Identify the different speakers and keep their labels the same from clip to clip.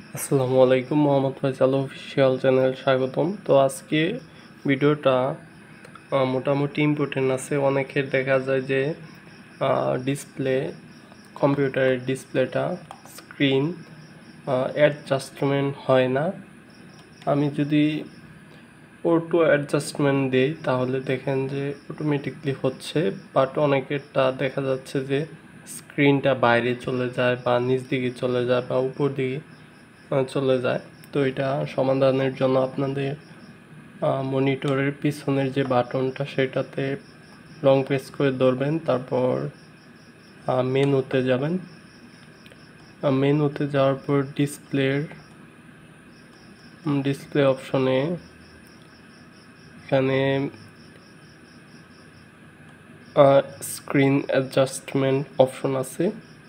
Speaker 1: আসসালামু আলাইকুম, Mohammad Faisal official channel স্বাগতম। তো আজকে ভিডিওটা মোটামুটি ইম্পর্টেন্ট আছে। অনেকের দেখা যায় যে ডিসপ্লে, কম্পিউটারের ডিসপ্লেটা স্ক্রিন অ্যাডজাস্টমেন্ট হয় না। আমি যদি অটো অ্যাডজাস্টমেন্ট দিই তাহলে দেখেন যে অটোমেটিকলি হচ্ছে, বাট অনেকেরটা দেখা যাচ্ছে যে স্ক্রিনটা বাইরে চলে যায় বা নিচ দিকে চলে যায় বা উপর দিকে চলে যায়। তো এটা সমাধানের জন্য আপনাদের মনিটরের পিছনের যে বাটনটা সেটাতে লং প্রেস করে ধরবেন, তারপর মেনুতে যাবেন। মেনুতে যাওয়ার পর ডিসপ্লে অপশনে এখানে স্ক্রিন অ্যাডজাস্টমেন্ট অপশন আছে।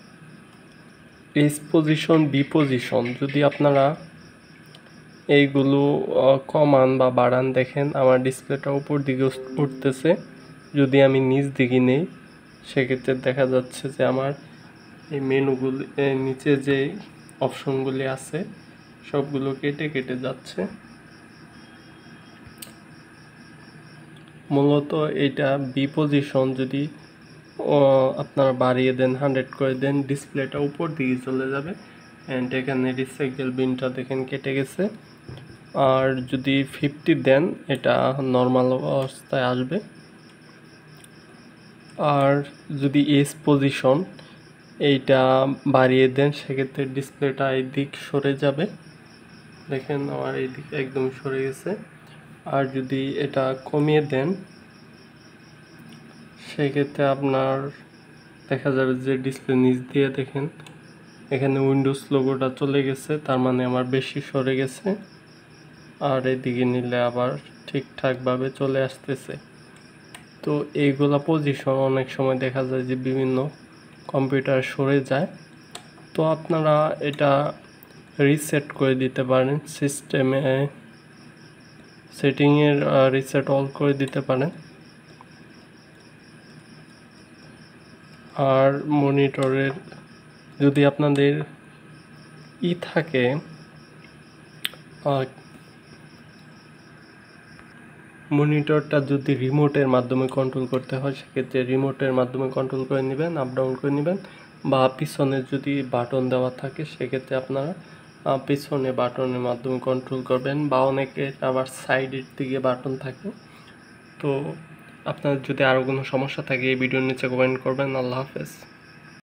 Speaker 1: এস পজিশন, বি পজিশন যদি আপনারা এইগুলো কমান বা বাড়ান, দেখেন আমার ডিসপ্লেটা উপর দিকে উঠতেছে। যদি আমি নিচ দিকে নেই সেক্ষেত্রে দেখা যাচ্ছে যে আমার এই মেনুগুলি নিচে যে অপশনগুলি আছে সবগুলো কেটে কেটে যাচ্ছে। মূলত এটা বি পজিশন যদি আপনারা বাড়িয়ে দেন, 100 করে দেন, ডিসপ্লেটা উপর দিকে চলে যাবে। অ্যান্ড এখানে রিসাইকেল বিনটা দেখেন কেটে গেছে। আর যদি 50 দেন এটা নর্মাল অবস্থায় আসবে। আর যদি এস পজিশন এইটা বাড়িয়ে দেন সেক্ষেত্রে ডিসপ্লেটা এই দিক সরে যাবে। দেখেন আমার এই দিক একদম সরে গেছে। আর যদি এটা কমিয়ে দেন সেক্ষেত্রে আপনার দেখা যাবে যে ডিসপ্লে নিচ দিয়ে দেখেন এখানে উইন্ডোজ লোগোটা চলে গেছে, তার মানে আমার বেশি সরে গেছে। আর এদিকে নিলে আবার ঠিকঠাকভাবে চলে আসতেছে। তো এইগুলা পজিশন অনেক সময় দেখা যায় যে বিভিন্ন কম্পিউটার সরে যায়। তো আপনারা এটা রিসেট করে দিতে পারেন, সিস্টেমে সেটিংয়ের রিসেট অল করে দিতে পারেন। আর মনিটরের যদি আপনাদের থাকে মনিটরটা যদি রিমোটের মাধ্যমে কন্ট্রোল করতে হয় সেক্ষেত্রে রিমোটের মাধ্যমে কন্ট্রোল করে নেবেন, আপ ডাউন করে নেবেন। বা পিছনে যদি বাটন দেওয়া থাকে সেক্ষেত্রে আপনারা পিছনে বাটনের মাধ্যমে কন্ট্রোল করবেন, বা অনেকের আবার সাইডের দিকে বাটন থাকে। তো আপনার যদি আরও কোনো সমস্যা থাকে এই ভিডিওর নিচে কমেন্ট করবেন। আল্লাহ হাফেজ।